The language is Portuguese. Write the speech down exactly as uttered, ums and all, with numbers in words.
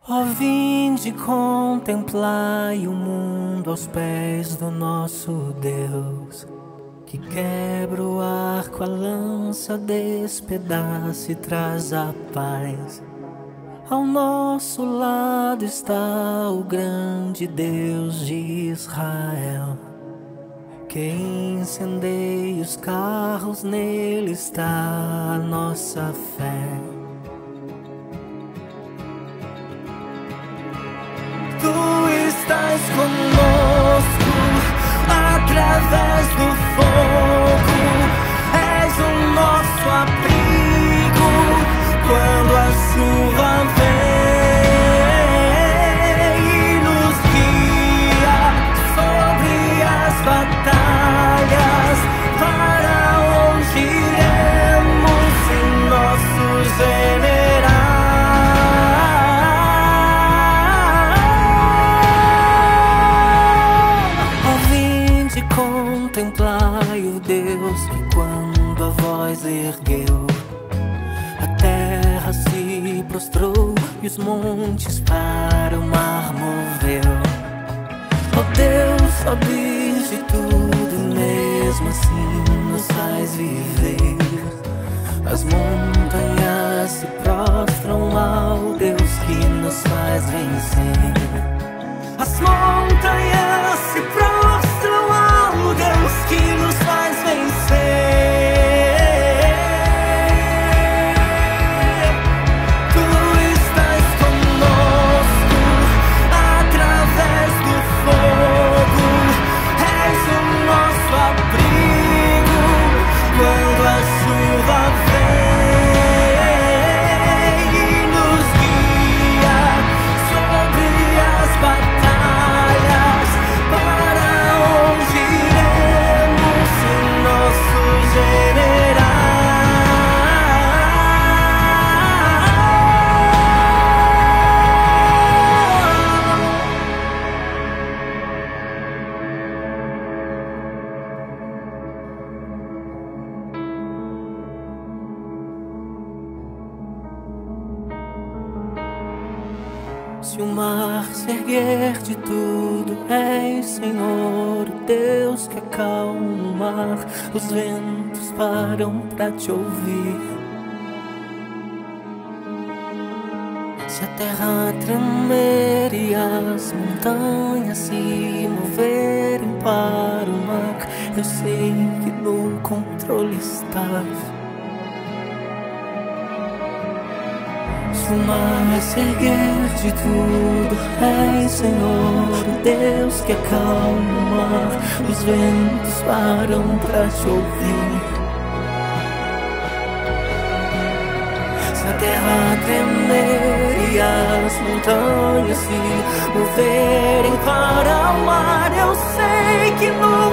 Ó, vinde contemplai o mundo aos pés do nosso Deus, que quebra o arco, a lança, despedaça e traz a paz. Ao nosso lado está o grande Deus de Israel, que incendeia os carros, nele está a nossa fé. Tu estás conosco através do fogo, és o nosso abrigo quando a chuva vem e nos guia sobre as batalhas. Para onde iremos sem nosso general? Contemplai o Deus que, quando a voz ergueu, a terra se prostrou e os montes para o mar moveu. Ó Deus, ó Deus de tudo, mesmo assim nos faz viver. As montanhas se prostram ao Deus que nos faz vencer. As montanhas se prostram ao Deus que nos faz vencer. Tu estás conosco através do fogo, és o nosso abrigo quando a chuva vem e nos guia sobre as batalhas. Para onde iremos sem nosso general? Se o mar se erguer de tudo, és, Senhor, o Deus que acalma o mar. Os ventos param pra te ouvir. Se a terra tremer e as montanhas se moverem para o mar, eu sei que no controle estás. Se o mar se erguer de tudo, és, Senhor, o Deus que acalma o mar. Os ventos param pra te ouvir. Se a terra tremer e as montanhas se moverem para o mar, eu sei que no